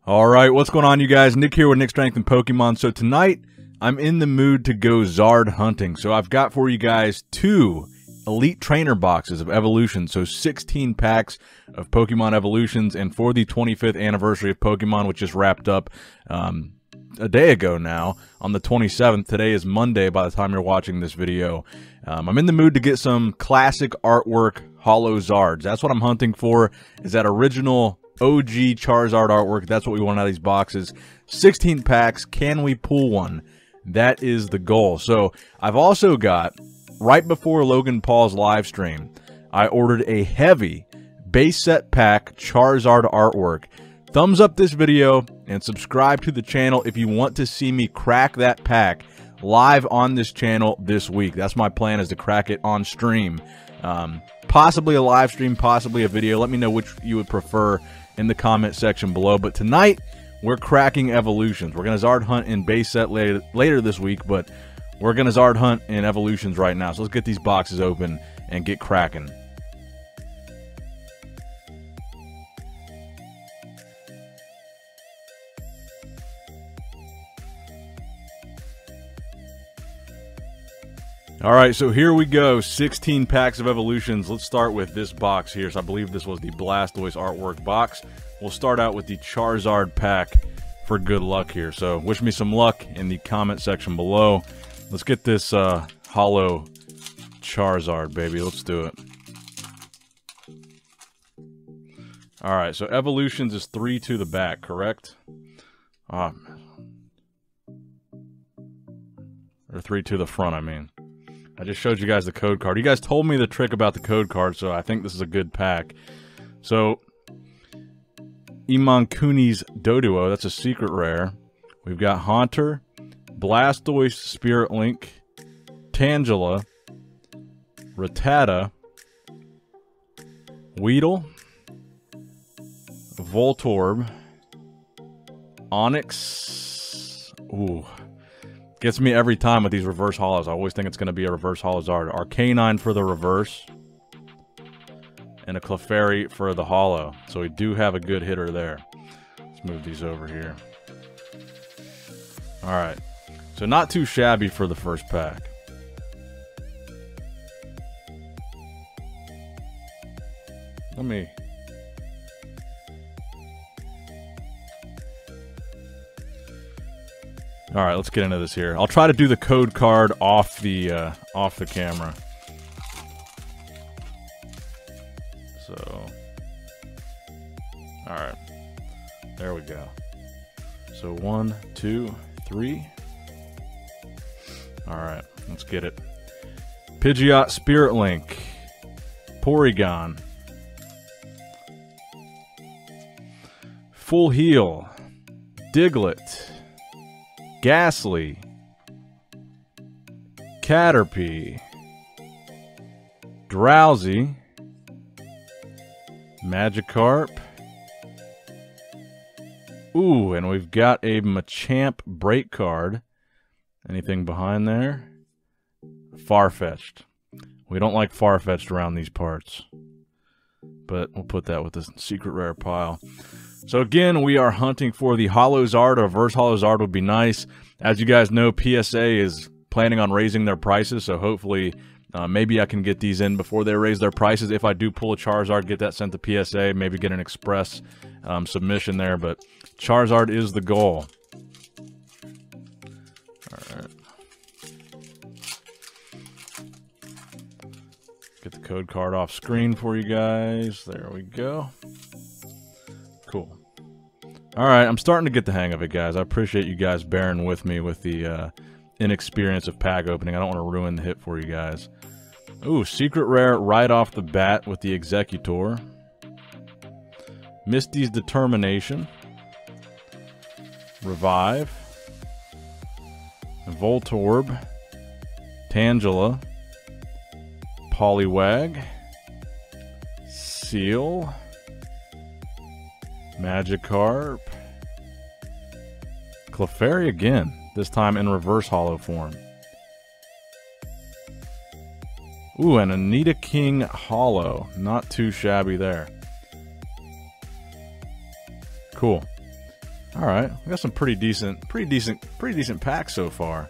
Alright, what's going on, you guys? Nick here with Nick Strength and Pokemon. So tonight, I'm in the mood to go Zard hunting. So I've got for you guys 2 Elite Trainer boxes of Evolutions. So 16 packs of Pokemon Evolutions. And for the 25th anniversary of Pokemon, which just wrapped up a day ago now, on the 27th. Today is Monday by the time you're watching this video. I'm in the mood to get some classic artwork Holo Zards. That's what I'm hunting for, is that original OG Charizard artwork. That's what we want out of these boxes. 16 packs. Can we pull one? That is the goal. So I've also got, right before Logan Paul's live stream, I ordered a heavy base set pack Charizard artwork. Thumbs up this video and subscribe to the channel if you want to see me crack that pack live on this channel this week. That's my plan, is to crack it on stream. Possibly a live stream, possibly a video. Let me know which you would prefer in the comment section below. But tonight, we're cracking Evolutions. We're going to Zard hunt in base set later this week, but we're going to Zard hunt in Evolutions right now. So let's get these boxes open and get cracking. Alright, so here we go. 16 packs of Evolutions. Let's start with this box here. So I believe this was the Blastoise artwork box. We'll start out with the Charizard pack for good luck here. So wish me some luck in the comment section below. Let's get this Holo Charizard, baby. Let's do it. Alright, so Evolutions is 3 to the back, correct? Or 3 to the front, I mean. I just showed you guys the code card. You guys told me the trick about the code card, so I think this is a good pack. So, Imonkuni's Doduo, that's a secret rare. We've got Haunter, Blastoise Spirit Link, Tangela, Rattata, Weedle, Voltorb, Onyx. Ooh. Gets me every time with these reverse holos. I always think it's going to be a reverse holo Zard. Arcanine for the reverse. And a Clefairy for the holo. So we do have a good hitter there. Let's move these over here. Alright. So not too shabby for the first pack. Let me... Alright, let's get into this here. I'll try to do the code card off the camera. So, alright. There we go. So 1, 2, 3. Alright, let's get it. Pidgeot Spirit Link. Porygon. Full Heal. Diglett. Ghastly, Caterpie, Drowsy, Magikarp. Ooh, and we've got a Machamp break card. Anything behind there? Farfetch'd. We don't like Farfetch'd around these parts, but we'll put that with this secret rare pile. So again, we are hunting for the Holo Zard. A reverse Holo Zard would be nice. As you guys know, PSA is planning on raising their prices, so hopefully maybe I can get these in before they raise their prices. If I do pull a Charizard, get that sent to PSA, maybe get an express submission there, but Charizard is the goal. Alright. Get the code card off screen for you guys. There we go. Cool. Alright, I'm starting to get the hang of it, guys. I appreciate you guys bearing with me with the inexperience of pack opening. I don't want to ruin the hit for you guys. Ooh, secret rare right off the bat with the Executor. Misty's Determination. Revive. Voltorb. Tangela. Poliwag. Seal. Magikarp. Clefairy again, this time in reverse holo form. Ooh, and a Nidoking holo. Not too shabby there. Cool. All right, we got some pretty decent packs so far.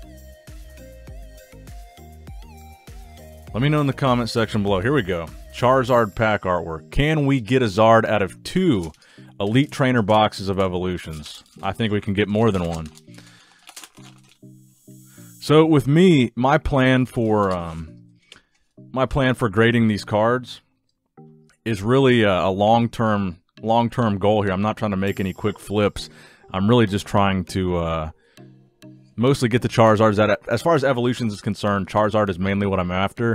Let me know in the comment section below. Here we go. Charizard pack artwork. Can we get a Zard out of 2 Elite Trainer boxes of Evolutions? I think we can get more than one. So with me, my plan for grading these cards is really a long-term goal here. I'm not trying to make any quick flips. I'm really just trying to mostly get the Charizards that, as far as Evolutions is concerned, Charizard is mainly what I'm after.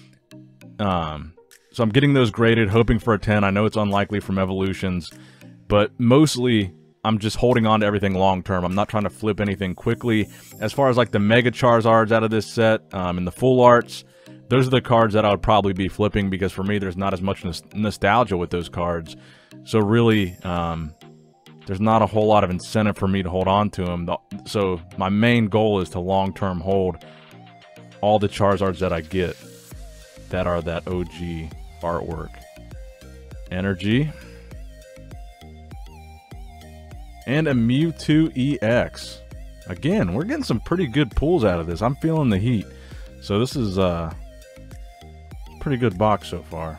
So I'm getting those graded, hoping for a 10. I know it's unlikely from Evolutions, but mostly I'm just holding on to everything long term. I'm not trying to flip anything quickly. As far as like the Mega Charizards out of this set and the Full Arts, those are the cards that I would probably be flipping, because for me there's not as much nostalgia with those cards. So really, there's not a whole lot of incentive for me to hold on to them. So my main goal is to long-term hold all the Charizards that I get that are that OG artwork. Energy. And a Mewtwo EX. Again, we're getting some pretty good pulls out of this. I'm feeling the heat. So this is a pretty good box so far.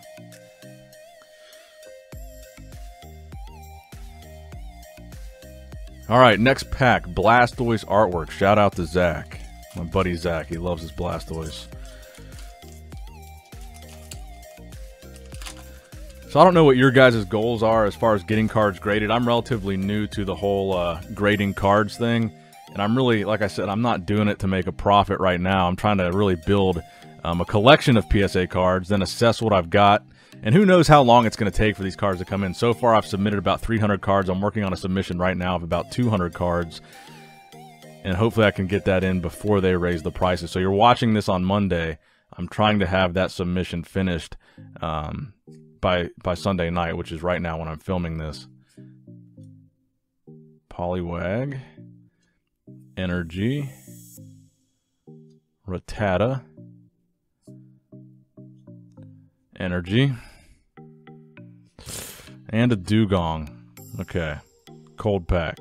Alright, next pack. Blastoise artwork. Shout out to Zach. My buddy Zach. He loves his Blastoise. So I don't know what your guys' goals are as far as getting cards graded. I'm relatively new to the whole grading cards thing. And I'm really, like I said, I'm not doing it to make a profit right now. I'm trying to really build a collection of PSA cards, then assess what I've got. And who knows how long it's going to take for these cards to come in. So far, I've submitted about 300 cards. I'm working on a submission right now of about 200 cards. And hopefully I can get that in before they raise the prices. So you're watching this on Monday. I'm trying to have that submission finished by Sunday night, which is right now when I'm filming this. Poliwag. Energy. Rattata. Energy. And a Dugong. Okay. Cold pack.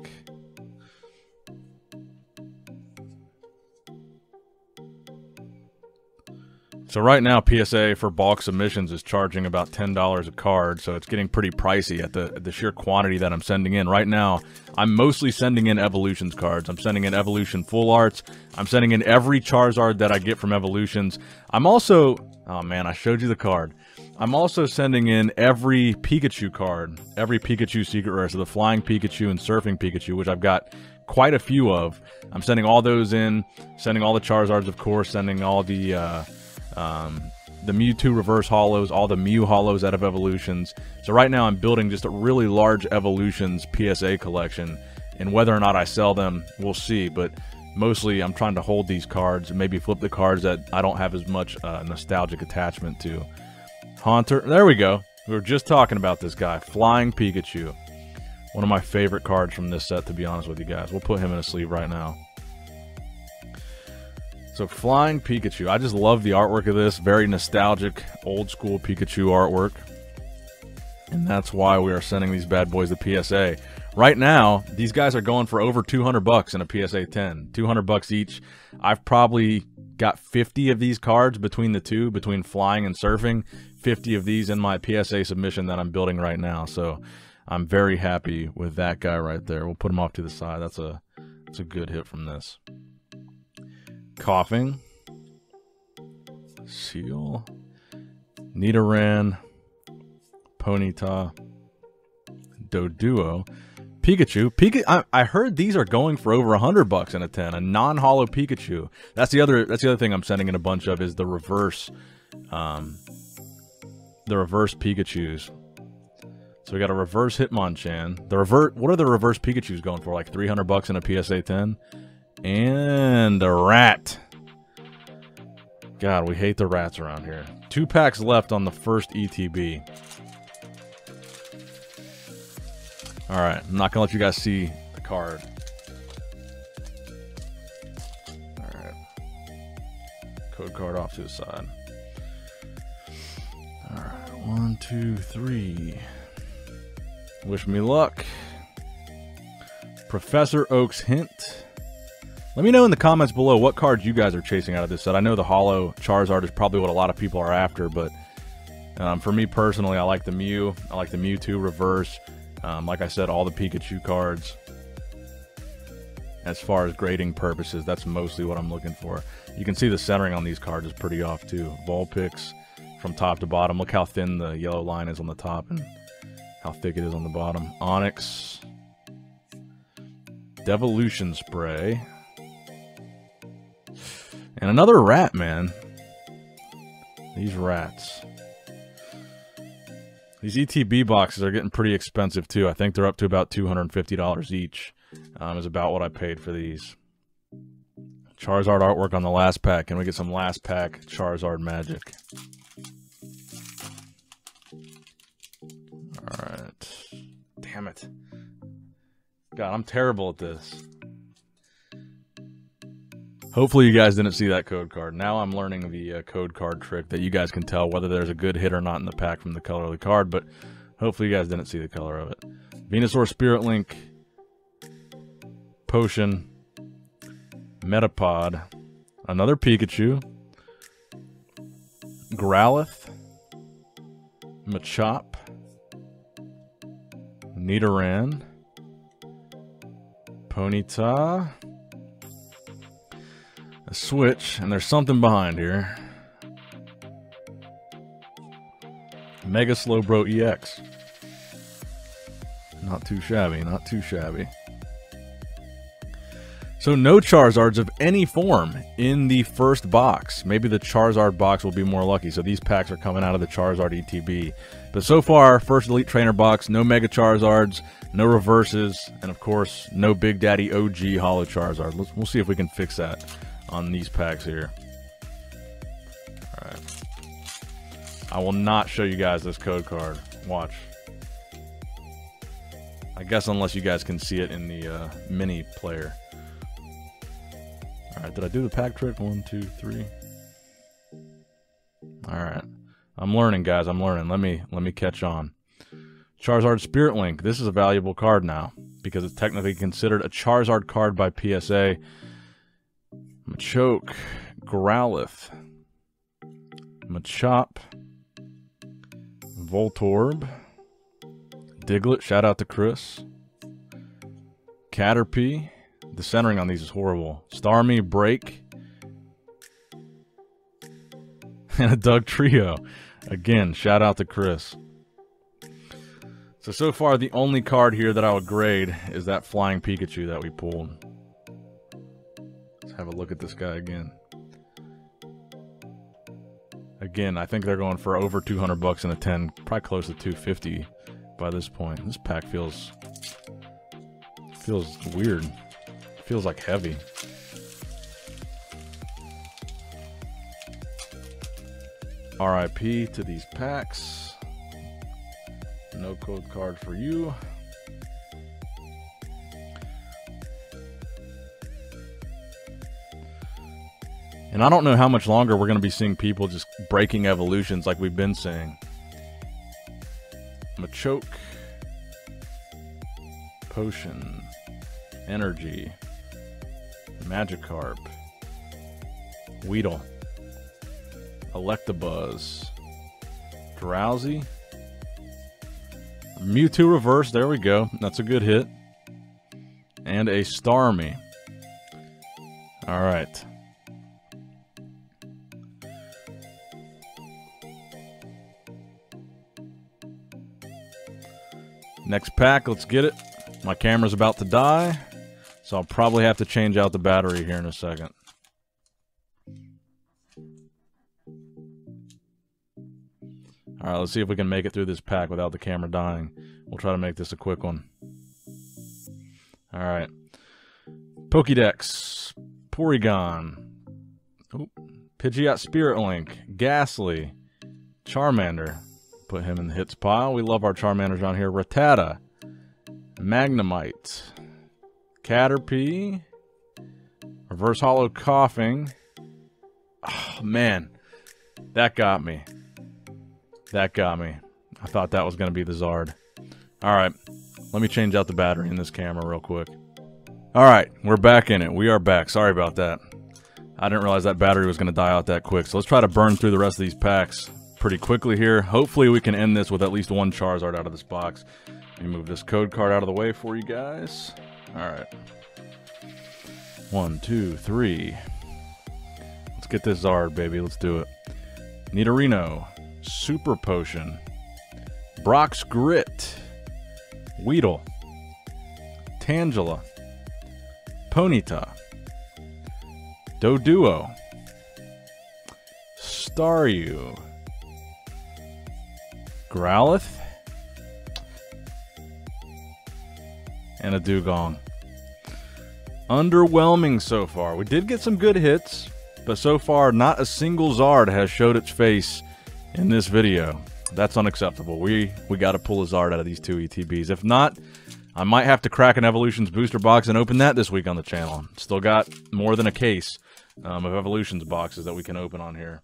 So right now, PSA for bulk submissions is charging about $10 a card, so it's getting pretty pricey at the sheer quantity that I'm sending in. Right now, I'm mostly sending in Evolutions cards. I'm sending in Evolution Full Arts. I'm sending in every Charizard that I get from Evolutions. I'm also... Oh man, I showed you the card. I'm also sending in every Pikachu card, every Pikachu Secret Rare, so the Flying Pikachu and Surfing Pikachu, which I've got quite a few of. I'm sending all those in, sending all the Charizards, of course, sending all the Mewtwo Reverse Holos, all the Mew Holos out of Evolutions. So right now I'm building just a really large Evolutions PSA collection, and whether or not I sell them, we'll see, but mostly I'm trying to hold these cards and maybe flip the cards that I don't have as much nostalgic attachment to. Haunter, there we go. We were just talking about this guy, Flying Pikachu. One of my favorite cards from this set, to be honest with you guys. We'll put him in a sleeve right now. So Flying Pikachu, I just love the artwork of this. Very nostalgic, old school Pikachu artwork. And that's why we are sending these bad boys to PSA. Right now, these guys are going for over 200 bucks in a PSA 10. 200 bucks each. I've probably got 50 of these cards between the two, between Flying and Surfing. 50 of these in my PSA submission that I'm building right now. So I'm very happy with that guy right there. We'll put him off to the side. That's a good hit from this. Coughing. Seal. Nidoran. Ponyta. Doduo. Pikachu. I heard these are going for over 100 bucks in a 10. A non-holo Pikachu. That's the other thing I'm sending in a bunch of is the reverse Pikachus. So we got a reverse Hitmonchan. What are the reverse Pikachus going for? Like 300 bucks in a PSA 10? And a rat. God, we hate the rats around here. 2 packs left on the first ETB. Alright, I'm not going to let you guys see the card. Alright. Code card off to the side. Alright, 1, 2, 3. Wish me luck. Professor Oak's Hint. Let me know in the comments below what cards you guys are chasing out of this set. I know the Holo Charizard is probably what a lot of people are after, but for me personally, I like the Mew. I like the Mewtwo Reverse. Like I said, all the Pikachu cards. As far as grading purposes, that's mostly what I'm looking for. You can see the centering on these cards is pretty off too. Vulpix from top to bottom. Look how thin the yellow line is on the top and how thick it is on the bottom. Onyx. Devolution Spray. And another rat, man. These rats. These ETB boxes are getting pretty expensive too. I think they're up to about $250 each. Is about what I paid for these. Charizard artwork on the last pack. Can we get some last pack Charizard magic? Alright. Damn it. God, I'm terrible at this. Hopefully you guys didn't see that code card. Now I'm learning the code card trick that you guys can tell whether there's a good hit or not in the pack from the color of the card, but hopefully you guys didn't see the color of it. Venusaur Spirit Link, Potion, Metapod, another Pikachu, Growlithe, Machop, Nidoran, Ponyta, a Switch, and there's something behind here. Mega Slowbro EX. Not too shabby, not too shabby. So no Charizards of any form in the first box. Maybe the Charizard box will be more lucky. So these packs are coming out of the Charizard ETB. But so far, first Elite Trainer box, no Mega Charizards, no reverses, and of course, no Big Daddy OG Holo Charizard. We'll see if we can fix that on these packs here. Alright. I will not show you guys this code card. Watch. I guess unless you guys can see it in the mini player. Alright, did I do the pack trick? 1, 2, 3. Alright. I'm learning, guys. I'm learning. Let me catch on. Charizard Spirit Link. This is a valuable card now because it's technically considered a Charizard card by PSA. Machoke, Growlithe, Machop, Voltorb, Diglett, shout out to Chris, Caterpie, the centering on these is horrible, Starmie, Break, and a Doug Trio. Again, shout out to Chris. So far the only card here that I would grade is that Flying Pikachu that we pulled. Have a look at this guy again. Again, I think they're going for over 200 bucks in a 10, probably close to 250 by this point. This pack feels weird. Feels like heavy. RIP to these packs. No code card for you. And I don't know how much longer we're going to be seeing people just breaking evolutions like we've been seeing. Machoke. Potion. Energy. Magikarp. Weedle. Electabuzz. Drowsy. Mewtwo Reverse, there we go. That's a good hit. And a Starmie. Alright. Next pack, let's get it. My camera's about to die, so I'll probably have to change out the battery here in a second. Alright, let's see if we can make it through this pack without the camera dying. We'll try to make this a quick one. Alright. Pokédex. Porygon. Oh, Pidgeot Spirit Link. Ghastly. Charmander. Put him in the hits pile. We love our Charmanders around here. Rattata. Magnemite. Caterpie. Reverse Holo Coughing. Oh, man. That got me. That got me. I thought that was going to be the Zard. Alright. Let me change out the battery in this camera real quick. All right, we're back in it. We are back. Sorry about that. I didn't realize that battery was going to die out that quick. So let's try to burn through the rest of these packs pretty quickly here. Hopefully we can end this with at least one Charizard out of this box. Let me move this code card out of the way for you guys. All right. 1, 2, 3. Let's get this Zard, baby. Let's do it. Nidorino. Super Potion. Brock's Grit. Weedle. Tangela. Ponyta. Doduo. Staryu. Growlithe. And a Dugong. Underwhelming so far. We did get some good hits, but so far not a single Zard has showed its face in this video. That's unacceptable. We got to pull a Zard out of these 2 ETBs. If not, I might have to crack an Evolutions booster box and open that this week on the channel. Still got more than a case of Evolutions boxes that we can open on here.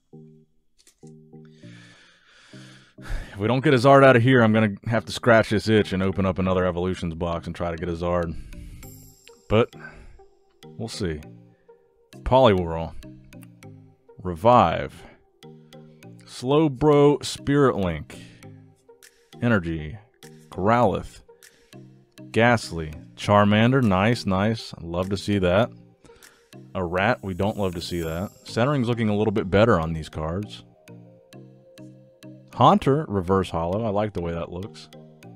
If we don't get a Zard out of here, I'm going to have to scratch this itch and open up another Evolutions box and try to get a Zard. But we'll see. Poliwhirl. Revive. Slowbro Spirit Link. Energy. Growlithe. Ghastly. Charmander. Nice, nice. I'd love to see that. A Rat. We don't love to see that. Centering's looking a little bit better on these cards. Haunter. Reverse Holo. I like the way that looks.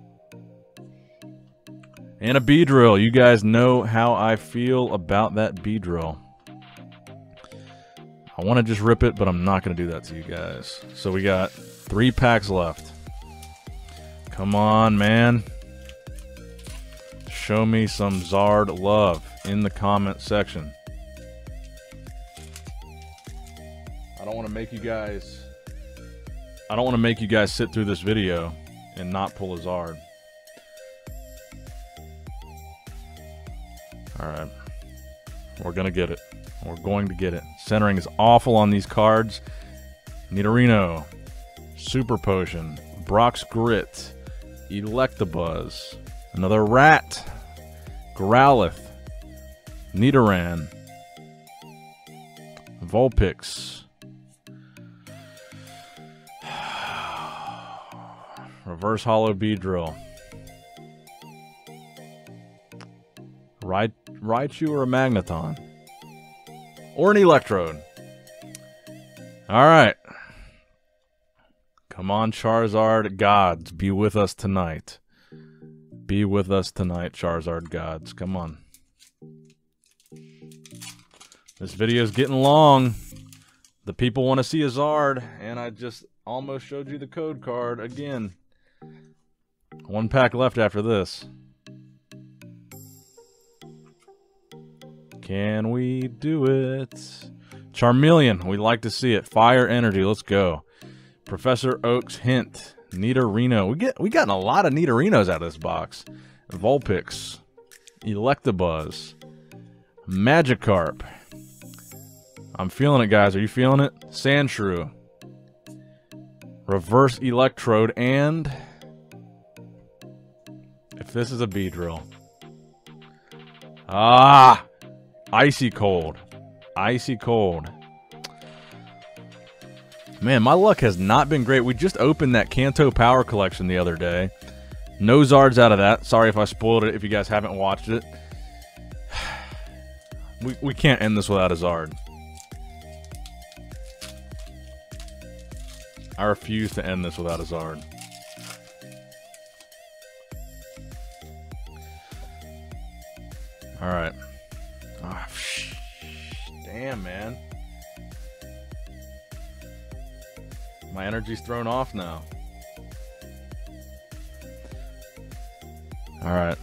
And a Beedrill. You guys know how I feel about that Beedrill. I want to just rip it, but I'm not going to do that to you guys. So we got 3 packs left. Come on, man. Show me some Zard love in the comment section. I don't want to make you guys sit through this video and not pull a Zard. Alright. We're going to get it. We're going to get it. Centering is awful on these cards. Nidorino. Super Potion. Brock's Grit. Electabuzz. Another Rat. Growlithe. Nidoran. Vulpix. Reverse Holo Beedrill. Raichu or a Magneton? Or an Electrode? Alright. Come on, Charizard gods. Be with us tonight. Be with us tonight, Charizard gods. Come on. This video is getting long. The people want to see a Zard, and I just almost showed you the code card again. 1 pack left after this. Can we do it? Charmeleon, we'd like to see it. Fire Energy, let's go. Professor Oak's Hint. Nidorino. We gotten a lot of Nidorinos out of this box. Vulpix. Electabuzz. Magikarp. I'm feeling it, guys. Are you feeling it? Sandshrew. Reverse Electrode, and if this is a Beedrill. Ah! Icy Cold. Icy Cold. Man, my luck has not been great. We just opened that Kanto Power Collection the other day. No Zards out of that. Sorry if I spoiled it if you guys haven't watched it. We can't end this without a Zard. I refuse to end this without a Zard. Alright. Oh, damn, man. My energy's thrown off now. Alright.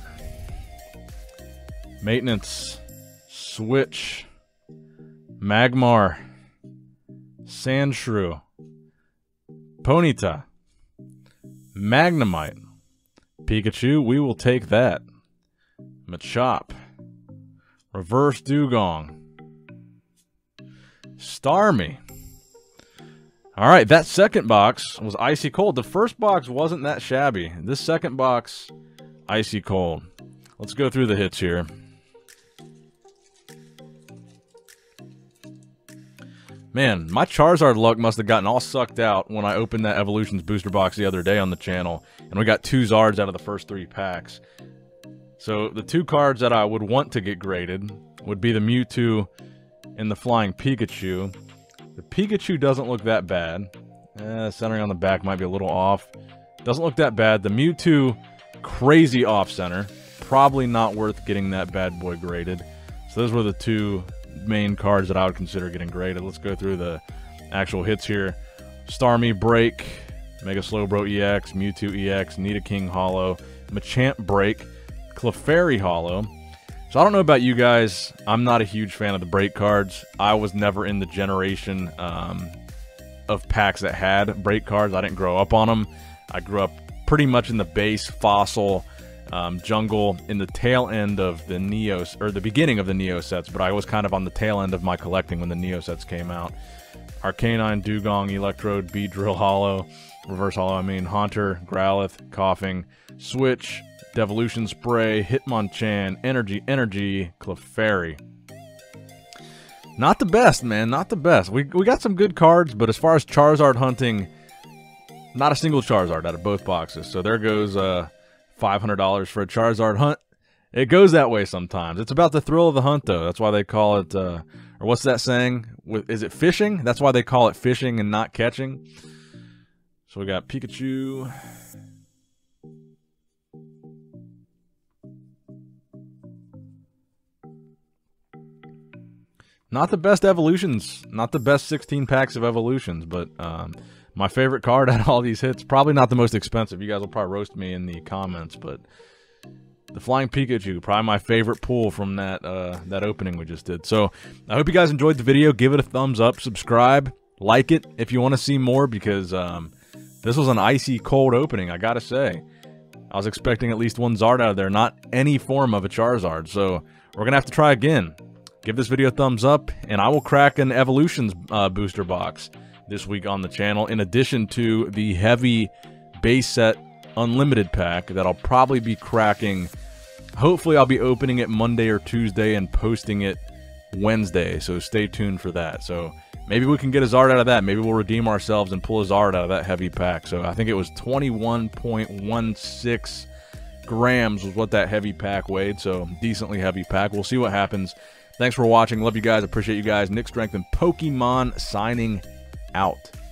Maintenance. Switch. Magmar. Sandshrew. Ponyta. Magnemite. Pikachu, we will take that. Machop. Reverse Dugong. Starmie. Alright, that second box was icy cold. The first box wasn't that shabby. This second box, icy cold. Let's go through the hits here. Man, my Charizard luck must have gotten all sucked out when I opened that Evolutions booster box the other day on the channel, and we got 2 Zards out of the first 3 packs. So the 2 cards that I would want to get graded would be the Mewtwo and the Flying Pikachu. The Pikachu doesn't look that bad. Centering on the back might be a little off. Doesn't look that bad. The Mewtwo, crazy off-center. Probably not worth getting that bad boy graded. So those were the 2 main cards that I would consider getting graded. Let's go through the actual hits here. Starmie Break, Mega Slowbro EX, Mewtwo EX, Nidoking Holo, Machamp Break, Clefairy Holo. So I don't know about you guys. I'm not a huge fan of the break cards. I was never in the generation of packs that had break cards. I didn't grow up on them. I grew up pretty much in the base, fossil, jungle, in the tail end of the Neo, or the beginning of the Neo sets, but I was kind of on the tail end of my collecting when the Neo sets came out. Arcanine, Dugong, Electrode, Beedrill Holo, Reverse Holo, Haunter, Growlithe, Coughing, Switch, Devolution Spray, Hitmonchan, Energy, Clefairy. Not the best, man. Not the best. We got some good cards, but as far as Charizard hunting, not a single Charizard out of both boxes. So there goes $500 for a Charizard hunt. It goes that way sometimes. It's about the thrill of the hunt, though. That's why they call it, or what's that saying? Is it fishing? That's why they call it fishing and not catching. So we got Pikachu. Not the best evolutions, not the best 16 packs of evolutions, but my favorite card out of all these hits, probably not the most expensive. You guys will probably roast me in the comments, but the Flying Pikachu, probably my favorite pull from that that opening we just did. So I hope you guys enjoyed the video. Give it a thumbs up, subscribe, like it if you want to see more, because this was an icy cold opening, I gotta say. I was expecting at least 1 Zard out of there, not any form of a Charizard. So we're gonna have to try again. Give this video a thumbs up, and I will crack an Evolutions booster box this week on the channel, in addition to the heavy base set unlimited pack that I'll probably be cracking. Hopefully I'll be opening it Monday or Tuesday and posting it Wednesday, so stay tuned for that. So maybe we can get a Zard out of that. Maybe we'll redeem ourselves and pull a Zard out of that heavy pack. So I think it was 21.16 grams was what that heavy pack weighed, so decently heavy pack. We'll see what happens. Thanks for watching. Love you guys. Appreciate you guys. Nick Strength and Pokemon signing out.